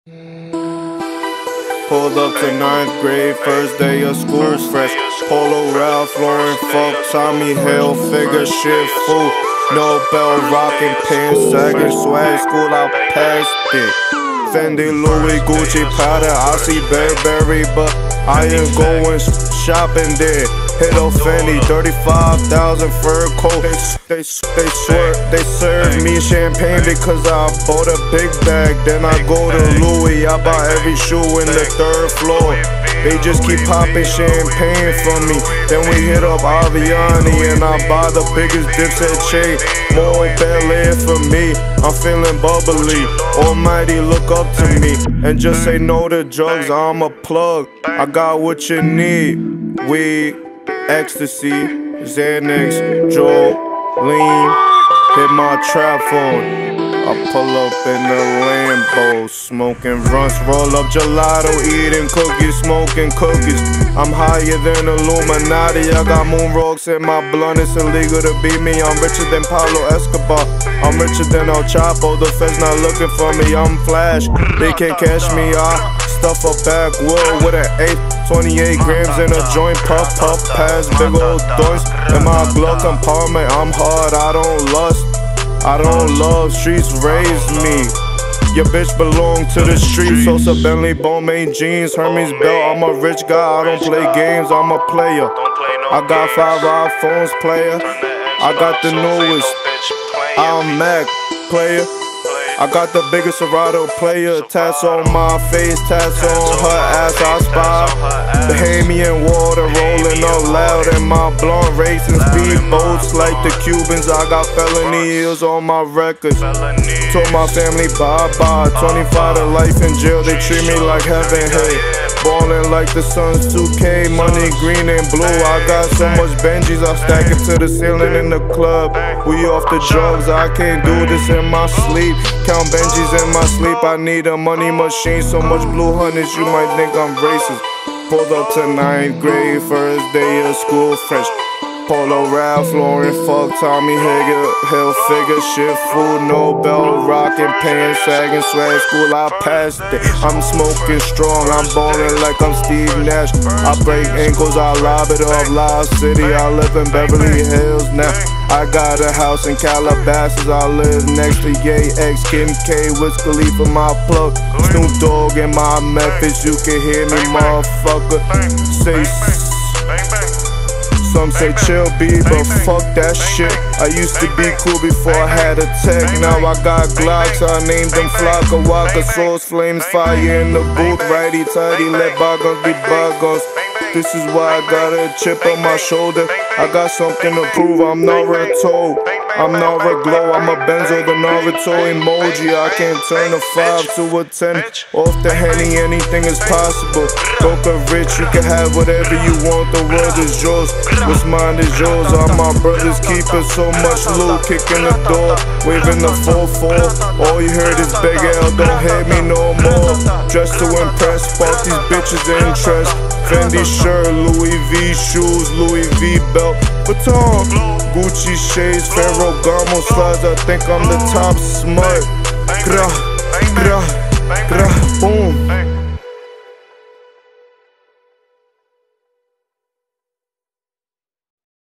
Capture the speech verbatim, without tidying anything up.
Pulled up to ninth grade, first day of school, fresh. Polo Ralph Lauren, fuck Tommy Hill, figure shit fool. No bell rockin' pants, sagging swag, school out past it. Fendi, Louis, Gucci, Prada, I see Burberry, but I ain't going shopping there. Hit a Fendi, thirty-five thousand fur coat. They, they, they swear, they serve me champagne because I bought a big bag. Then I go to Louis, I buy every shoe in the third floor. They just keep popping champagne for me. Then we hit up Aviani and I buy the biggest Dipset chain. More Bel Air for me, I'm feeling bubbly. Almighty look up to me and just say no to drugs, I'm a plug. I got what you need, weed, ecstasy, Xanax, Joe, lean, hit my trap phone. I pull up in the Lambo, smoking runts, roll up gelato, eating cookies, smoking cookies. I'm higher than Illuminati, I got moon rocks in my blunt, it's illegal to beat me. I'm richer than Pablo Escobar, I'm richer than El Chapo. The feds not looking for me, I'm Flash, they can't catch me. I stuff a backwood with an eight, twenty-eight grams in a joint, puff, puff, pass, big old doors in my glove compartment. I'm hard, I don't lust, I don't love, streets raised me. Your bitch belong to the streets. Sosa Bentley, Balmain jeans, Hermes belt. I'm a rich guy, I don't play games, I'm a player. I got five iPhones, player. I got the newest, I'm Mac, player. I got the biggest Serato, player. Tats on my face, tats on her ass, I spy Bahamian water rolling up loud in my blunt, racing speedboats like the Cubans. I got felony heels on my records. Told my family bye-bye, twenty-five to life in jail, they treat me like heaven, hey. Ballin' like the Suns, two K, money green and blue. I got so much Benjis, I stack it to the ceiling in the club. We off the drugs, I can't do this in my sleep. Count Benjis in my sleep, I need a money machine. So much blue hundreds, you might think I'm racist. Pulled up to ninth grade, first day of school, fresh. Polo Ralph Lauren, fuck Tommy Hill, figure shit food, no bell rockin' pants, sagging swag, school I passed it. I'm smoking strong, I'm ballin' like I'm Steve Nash. I break ankles, I lob it off Live City. I live in Beverly Hills now. I got a house in Calabasas, I live next to Ye X, Kim K, Wiz Khalifa, my plug, Snoop Dogg in my Memphis. You can hear me, motherfucker. Say. Some say chill B, but fuck that shit. I used to be cool before I had a tech. Now I got Glocks, I named them Flocka Waka. Sauce flames, fire in the booth, righty tighty, let bygones be bygones. This is why I got a chip on my shoulder. I got something to prove, I'm Naruto, I'm Naraglow, I'm a Benzo, the Naruto emoji. I can turn a five to a ten. Off the Henny, anything is possible. Broke rich, you can have whatever you want, the world is yours. What's mine is yours, all my brothers keeping so much loot. Kicking the door, waving the four four. All you heard is Big L, don't hit me no more. Just to impress, spark these bitches' interest. Fendi shirt, Louis V shoes, Louis V belt, Vuitton, Gucci shades, Ferragamo slides. I think I'm the top smut. Grah, grah, grah, boom.